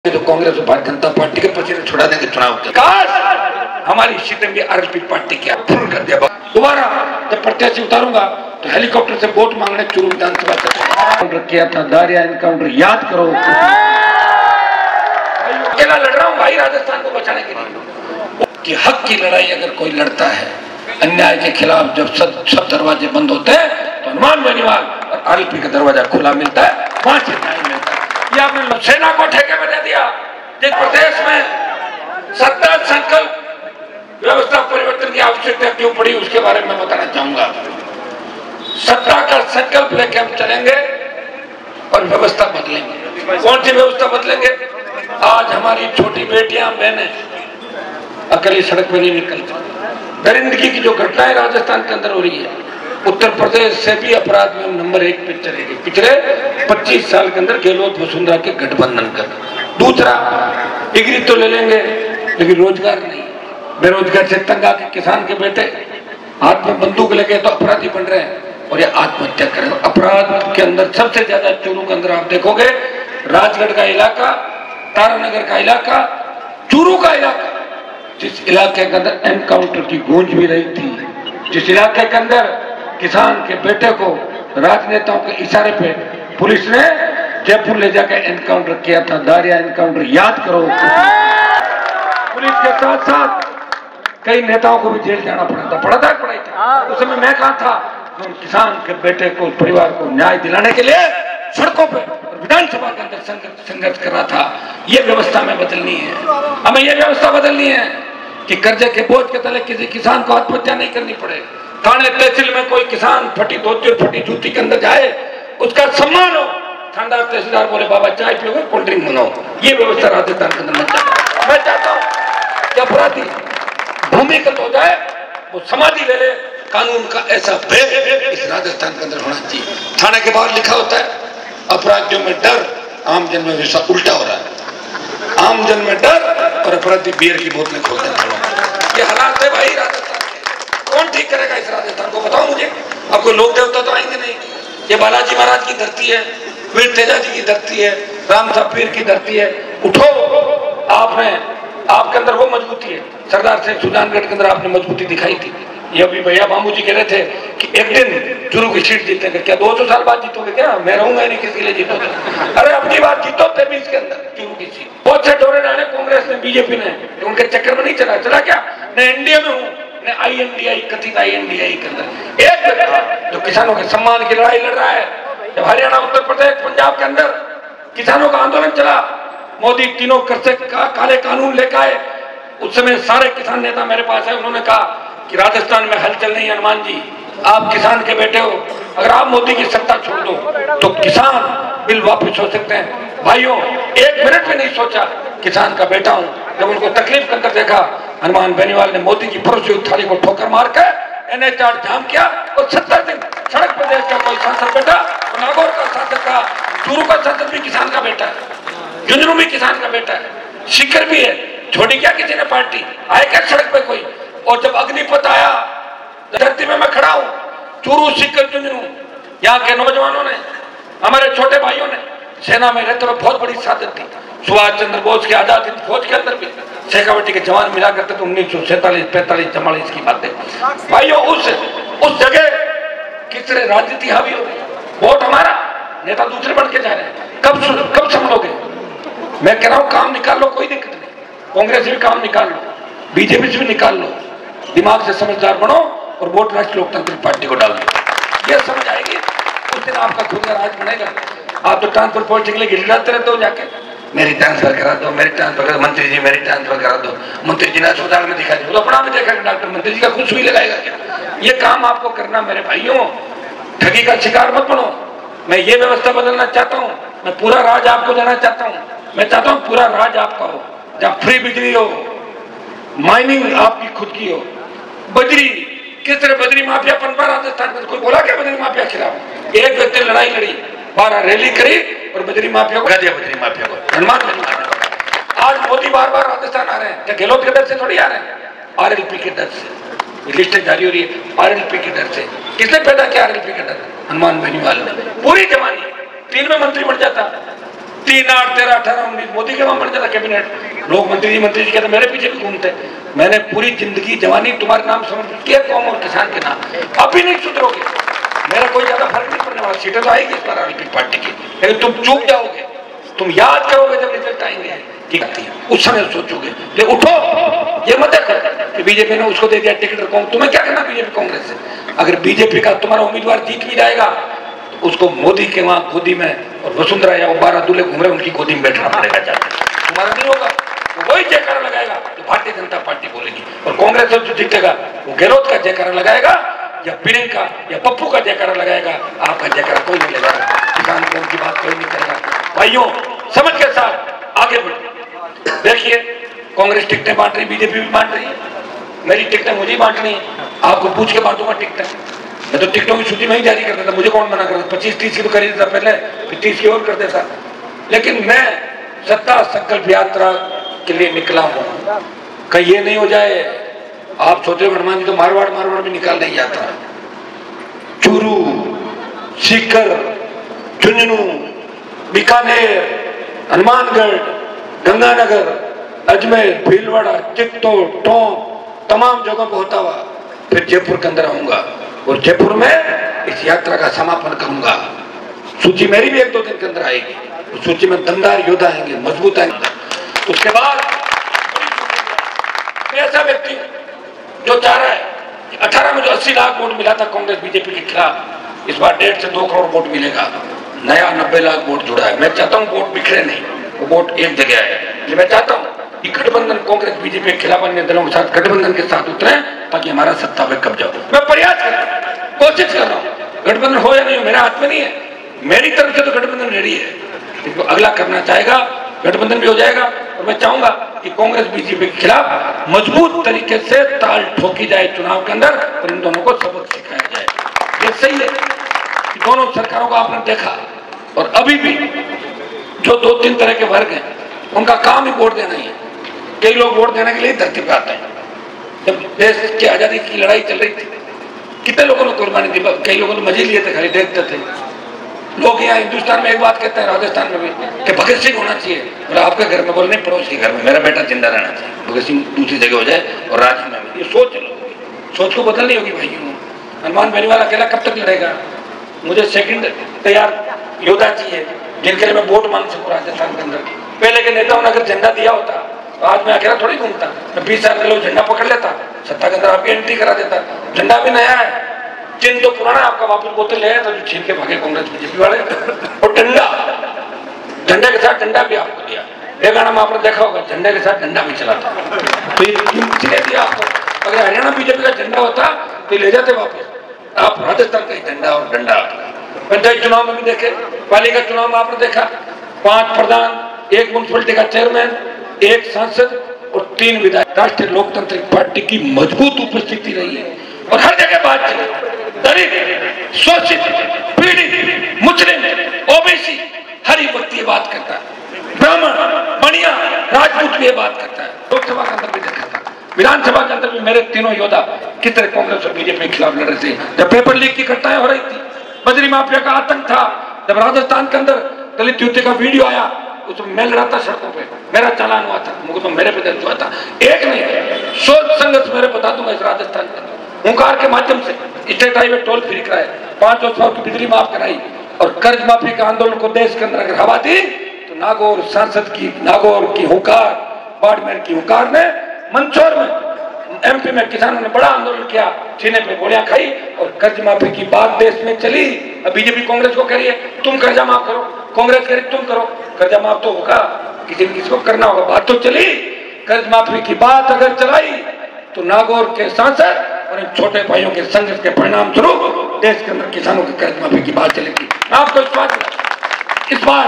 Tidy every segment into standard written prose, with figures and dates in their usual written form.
तो कांग्रेस और भारतीय जनता पार्टी के पसीने छुड़ा देंगे चुनाव के। काश हमारी सीटें भी आरएलपी पार्टी की फुल कर दिया। दोबारा जब प्रत्याशी उतारूंगा तो हेलीकॉप्टर से वोट मांगने चुरू विधानसभा से किया था। दारिया एनकाउंटर याद करो। अकेला लड़ रहा हूँ भाई राजस्थान को बचाने के लिए कि हक की लड़ाई अगर कोई लड़ता है अन्याय के खिलाफ, जब सब दरवाजे बंद होते हैं तो हनुमान बेनीवाल और आरएलपी का दरवाजा खुला मिलता है, वहां से न्याय मिलता है। ये आपने सेना को ठेके में दे दिया। जिस प्रदेश में सत्ता संकल्प व्यवस्था परिवर्तन की आवश्यकता क्यों पड़ी उसके बारे में बताना चाहूंगा। सत्ता का संकल्प लेकर हम चलेंगे और व्यवस्था बदलेंगे। कौन सी व्यवस्था बदलेंगे? आज हमारी छोटी बेटियां बहनें अकेली सड़क पर नहीं निकलती। दरिंदगी की जो घटनाएं राजस्थान के अंदर हो रही है, उत्तर प्रदेश से भी अपराध में नंबर 1 पे चलेगी पिछले 25 साल के अंदर गहलोत वसुंधरा के गठबंधन कर। दूसरा, डिग्री तो ले लेंगे लेकिन रोजगार नहीं। बेरोजगार से तंग आके किसान के बेटे हाथ में बंदूक लगे तो अपराधी बन रहे हैं और ये आत्महत्या करें। अपराध के अंदर सबसे ज्यादा चूरू के अंदर आप देखोगे राजगढ़ का इलाका, तारानगर का इलाका, चूरू का इलाका, जिस इलाके के अंदर एनकाउंटर की गूंज भी रही थी, जिस इलाके के अंदर किसान के बेटे को राजनेताओं के इशारे पे पुलिस ने जयपुर ले जाकर एनकाउंटर किया था। दारिया एनकाउंटर याद करो। पुलिस के साथ साथ कई नेताओं को भी जेल जाना पड़ा था उस समय मैं कहा था तो किसान के बेटे को, परिवार को न्याय दिलाने के लिए सड़कों पे और विधानसभा के अंदर संघर्ष कर रहा था। ये व्यवस्था में बदलनी है, हमें ये व्यवस्था बदलनी है कि कर्जे के बोझ के तले किसी किसान को आत्महत्या नहीं करनी पड़े। थाने तहसील में कोई किसान फटी धोती और फटी जूती के अंदर जाए, उसका सम्मान हो। थानेदार तहसीलदार बोले बाबा चाय पियोगे, कोल्ड ड्रिंक बनाओ। ये व्यवस्था राजस्थान के अंदर मैं चाहता हूँ कि अपराधी भूमिगत हो जाए, वो समाधि ले ले। कानून का ऐसा भेद इस राजस्थान के अंदर होना चाहिए। थाने के बाहर लिखा होता है अपराधियों में डर, आम जन में वैसा उल्टा हो रहा है। आम जन में डर और अपराधी बियर की बोतलें खोलते हैं। ये हालात है भाई राजस्थान। कौन ठीक करेगा इस राजस्थान को? बताओ मुझे। अब कोई लोक देवता तो आएंगे नहीं। ये बालाजी महाराज की धरती है, वीर तेजा जी की धरती है, राम साहब पीर की धरती है। उठो, आपके अंदर वो मजबूती है। सरदार सिंह सुजानगढ़ के अंदर आपने मजबूती दिखाई थी। ये अभी भैया बाबू जी कह रहे थे कि एक दिन चुरू की सीट जीतेंगे। क्या 200 साल बाद जीतोगे? क्या मैं रहूंगा नहीं, किसके लिए जीतोगे? अरे अपनी बात जीतो 23 के अंदर चुरू की सीट। बहुत से डोरे डाले कांग्रेस ने, बीजेपी ने, उनके चक्कर में नहीं चला क्या? मैं एनडीए में हूँ, INDI कथित INDI के अंदर एक व्यक्ति जो किसानों के सम्मान की लड़ाई लड़ रहा है। जब हरियाणा, उत्तर प्रदेश, पंजाब के अंदर किसानों का आंदोलन चला, मोदी तीनों कृषि का काले कानून लेकर आए। उस समय सारे किसान नेता मेरे पास है, उन्होंने कहा कि राजस्थान में हलचल नहीं। हनुमान जी, आप किसान के बेटे हो, अगर आप मोदी की सत्ता छोड़ दो तो किसान बिल वापस हो सकते हैं। भाइयों, 1 मिनट में नहीं सोचा, किसान का बेटा हूं। जब उनको तकलीफ के अंदर देखा, हनुमान बेनीवाल ने मोदी की परोसी हुई थाली को ठोकर मार कर NH-8 जाम किया और 70 दिन सड़क पर देश का कोई सांसद बेटा, नागौर का सांसद का, चूरू का सांसद भी किसान का बेटा है, झुंझुनू भी किसान का बेटा है, शिखर भी है। छोड़ी क्या किसी ने पार्टी? आए क्या सड़क पे कोई? और जब अग्निपथ आया, धरती में मैं खड़ा हूं, चूरू, शिखर, झुंझुनू, यहाँ के नौजवानों ने, हमारे छोटे भाइयों ने सेना में रहते हुए बहुत बड़ी सादत दी। सुभाष चंद्र बोस की आजाद हिंद फौज के अंदर भी शेखावटी के जवान मिला करते थे। 1947, 45, 44 की बातें भाइयों। उस जगह किस तरह राजनीति हावी हो गई। वोट हमारा, नेता दूसरे बढ़ के जा रहे हैं। कब संभलोगे? मैं कह रहा हूँ काम निकाल लो, कोई दिक्कत नहीं। कांग्रेस भी काम निकाल लो, बीजेपी से भी निकाल लो। दिमाग से समझदार बनो और वोट राष्ट्रीय लोकतांत्रिक पार्टी को डाल दो। ये समझ आएगी, उस दिन आपका खुद का राज बनेगा। आप तो ट्रांसफर पॉलिटिक्स के लिए गिड़गिड़ाते रहते हो जाके, मेरी ट्रांसफर करा दो, मेरी ट्रांसफर करा दो, मंत्री जी मेरी ट्रांसफर करा दो। मंत्री जी ने अस्पताल में दिखा दिया, तो अपना में देखा डॉक्टर, मंत्री जी का खुद सुई लगाएगा क्या? ये काम आपको करना मेरे भाइयों। ठगी का शिकार मत बनो। मैं ये व्यवस्था बदलना चाहता हूँ। मैं पूरा राज आपको देना चाहता हूँ। मैं चाहता हूँ पूरा राज आपका हो, जहाँ फ्री बिजली हो, माइनिंग आपकी खुद की हो। बजरी, किस तरह बजरी माफिया पनपा राजस्थान में, कोई बोला क्या बजरी माफिया खिलाफ? एक व्यक्ति लड़ाई लड़ी, 12 रैली करी और बजरी माफिया को दिया। बजरी माफिया को हनुमान बेनीवाल। आज मोदी बार बार राजस्थान आ रहे हैं, क्या गहलोत के डर से थोड़ी आ रहे हैं? आरएलपी के डर से। लिस्टें जारी हो रही है आरएलपी के डर से। किसने पैदा किया आरएलपी का डर? हनुमान बेनीवाल ने। पूरी जवानी 3 में मंत्री बन जाता, 3, 8, 13, 18, 19 मोदी के वहां बन जाता कैबिनेट। लोग मंत्री जी कहते मेरे पीछे भी घूमते। मैंने पूरी जिंदगी जवानी तुम्हारे नाम समर्पित किया, कौम और किसान के नाम। अभी नहीं सुधरोगे, मेरा कोई ज्यादा फर्क नहीं पड़ने वाला। सीटें तो आएगी इस बार आरएलपी पार्टी की, लेकिन तुम चूक जाओगे। तुम याद करोगे जब रिजल्ट आएंगे ठीक है, उस समय सोचोगे। लेकिन उठो, ये मत देखो कि बीजेपी ने उसको दे दिया टिकट। तुम्हें क्या करना बीजेपी कांग्रेस से? अगर बीजेपी का तुम्हारा उम्मीदवार जीत भी जाएगा तो उसको मोदी के वहां गोदी में और वसुंधरा या वो 12 दूल्हे घूम रहे उनकी गोदी में बैठना पड़ेगा जाकर। तुम्हारा नहीं होगा तो वही जयकारा लगाएगा तो भारतीय जनता पार्टी बोलेगी, और कांग्रेस जो जीतेगा वो गहलोत का जयकारा लगाएगा या प्रियंका या पप्पू का जयकारा लगाएगा। आपका जयकारा कोई नहीं लगाएगा। किसान कौन की बात कोई नहीं करेगा। भाइयों, समझ के साथ आगे बढ़ो। देखिए, कांग्रेस टिकटें बांट रही, बीजेपी भी बांट रही है। मेरी टिकटें मुझे ही बांटनी है, आपको पूछ के बांटूंगा टिकटें। मैं तो टिकटों की सूची में ही जारी कर देता, मुझे कौन मना करता। 25-30 की तो कर ही देता पहले, फिर 30 की और कर देता। लेकिन मैं सत्ता संकल्प यात्रा के लिए निकला हूं। कहीं ये नहीं हो जाए आप सोच रहे हो हनुमान जी तो मारवाड़ में निकाल नहीं जाता। चूरू, सीकर, झुंझुनू, बीकानेर, हनुमानगढ़, गंगानगर, अजमेर, भीलवाड़ा, चित्तौड़, टोंक, तमाम जगहों पर होता हुआ फिर जयपुर के अंदर आऊंगा और जयपुर में इस यात्रा का समापन करूंगा। सूची मेरी भी 1-2 दिन के अंदर आएगी। उस सूची में दमदार योद्धा आएंगे, मजबूत आएंगे। उसके बाद ऐसा व्यक्ति जो चाह रहा है 18 में जो 80 लाख वोट मिला था कांग्रेस बीजेपी के खिलाफ, इस बार 1.5 से 2 करोड़ वोट मिलेगा। नया 90 लाख वोट जुड़ा है। मैं चाहता हूँ वोट बिखरे नहीं, वो वोट एक जगह है। मैं चाहता हूँ कि गठबंधन कांग्रेस बीजेपी के खिलाफ अन्य दलों के साथ गठबंधन के साथ उतरे ताकि हमारा सत्ता पे कब्जा हो। मैं प्रयास कर रहा हूँ, कोशिश कर रहा हूँ। गठबंधन हो या नहीं हो मेरे हाथ में नहीं है, मेरी तरफ से तो गठबंधन रेडी है। इसको अगला करना चाहेगा गठबंधन भी हो जाएगा। और मैं चाहूंगा कि कांग्रेस बीजेपी के खिलाफ मजबूत तरीके से ताल ठोकी जाए चुनाव के अंदर और इन दोनों को सबक सिखाया जाए। ये सही है कि दोनों सरकारों को आपने देखा, और अभी भी जो 2-3 तरह के वर्ग हैं उनका काम ही वोट देना ही है। कई लोग वोट देने के लिए धरती पे आते हैं। जब देश की आजादी की लड़ाई चल रही थी कितने लोगों ने कुर्बानी दी, कई लोगों ने मजे लिए थे, खाली देखते थे। लोग यहाँ हिंदुस्तान में एक बात कहते हैं, राजस्थान में भी, कि भगत सिंह होना चाहिए। बोला आपके घर में, बोले नहीं पड़ोस के घर में, मेरा बेटा जिंदा रहना चाहिए, भगत सिंह दूसरी जगह हो जाए और राज्य में। ये सोच सोच को बदलनी होगी भाइयों। हनुमान बेनीवाल अकेला कब तक लड़ेगा? मुझे सेकंड तैयार योद्धा चाहिए जिनके लिए मैं वोट मांग सकूँ राजस्थान के अंदर। पहले के नेताओं ने अगर झंडा दिया होता तो आज मैं अकेला थोड़ी घूमता। मैं 20 साल के लोग झंडा पकड़ लेता, सत्ता के अंदर आपकी एंट्री करा देता। झंडा भी नया है, चिन्ह तो पुराना, आपका वापस बोतल ले आया था जो छीन के भागे कांग्रेस बीजेपी वाले। और डंडा, झंडे के साथ डंडा भी आपको दिया। ये गाना में आपने देखा होगा, झंडे के साथ डंडा भी चला था। तो ये दिया आपको। अगर हरियाणा बीजेपी का झंडा होता तो ले जाते वापस। आप राजस्थान का ही झंडा और डंडा। पंचायत चुनाव में भी देखे, पालिका चुनाव में आपने देखा 5 प्रधान, 1 म्युनिसिपलिटी का चेयरमैन, 1 सांसद और 3 विधायक। राष्ट्रीय लोकतांत्रिक पार्टी की मजबूत उपस्थिति रही है और हर जगह बात चली। गरीब, शोषित, पीड़ित, मुस्लिम, ओबीसी, हर एक व्यक्ति ये बात करता है। ब्राह्मण, बनिया, राजपूत भी ये बात करता है। लोकसभा के अंदर भी देखा था, विधानसभा के अंदर भी मेरे तीनों योद्धा किस तरह कांग्रेस और बीजेपी के खिलाफ लड़ रहे थे। जब पेपर लीक की घटनाएं हो रही थी, बजरी माफिया का आतंक था, जब राजस्थान के अंदर दलित युवती का वीडियो आया, उसमें मैं लड़ा था सड़कों पे, मेरा चालान हुआ था, मुझे तो मेरे पे दर्ज हुआ था। एक नहीं, सोच संघर्ष मेरे बता दूंगा इस राजस्थान के अंदर। हुंकार के माध्यम से स्टेट हाईवे टोल फ्री कराए, 5 वर्ष की बिजली माफ कराई और कर्ज माफी का आंदोलन को देश के अंदर अगर हवा दी तो नागौर सांसद की, नागौर की हुंकार, बाड़मेर की हुंकार ने, मंदसौर में एमपी में किसानों ने बड़ा आंदोलन किया, सीने पे गोलियां खाई और कर्ज माफी की बात देश में चली। अब बीजेपी कांग्रेस को कह रही है तुम कर्जा माफ करो, कांग्रेस कह रही तुम करो। कर्जा माफ तो होगा, किसी न किसी को करना होगा। बात तो चली, कर्ज माफी की बात अगर चलाई तो नागौर के सांसद और इन छोटे भाइयों के संघर्ष के परिणाम स्वरूप देश के अंदर किसानों की कर्ज माफी की बात चलेगी। आपको इस बार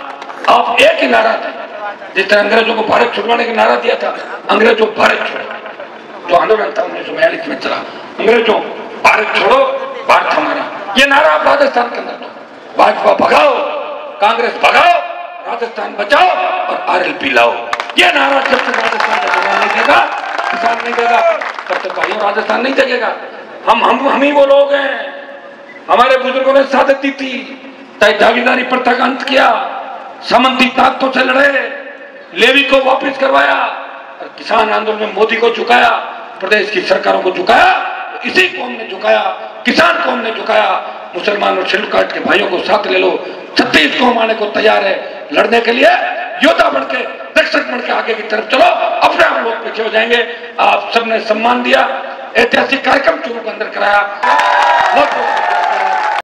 आप एक ही नारा थे, जिस तरह अंग्रेजों को भारत छुड़वाने का नारा दिया था, अंग्रेजों भारत छोड़ो, जो आंदोलन था 1942 में चला, अंग्रेजों भारत छोड़ो, भारत हमारा, ये नारा आप राजस्थान के अंदर दो। भाजपा भगाओ, कांग्रेस भगाओ, राजस्थान बचाओ और आरएलपी लाओ। ये नारा जब तक राजस्थान का जवाब नहीं देगा, किसान नहीं देगा, तब तक भाइयों राजस्थान नहीं जगेगा। हम ही वो लोग हैं, हमारे बुजुर्गों ने सादत दी थी, चाहे जागीरदारी प्रथा का अंत किया, सामंती ताकतों से लड़े, लेवी को वापस करवाया और किसान आंदोलन में मोदी को झुकाया, प्रदेश की सरकारों को झुकाया, इसी कौम ने झुकाया, किसान कौम ने झुकाया। मुसलमान और शेड्यूल कास्ट के भाइयों को साथ ले लो, 36 कौम आने को तैयार है लड़ने के लिए। योद्धा बढ़ के, रक्षक बढ़ के आगे की तरफ चलो, अपने आप लोग पीछे हो जाएंगे। आप सबने सम्मान दिया, ऐतिहासिक कार्यक्रम चुरू के अंदर कराया। बहुत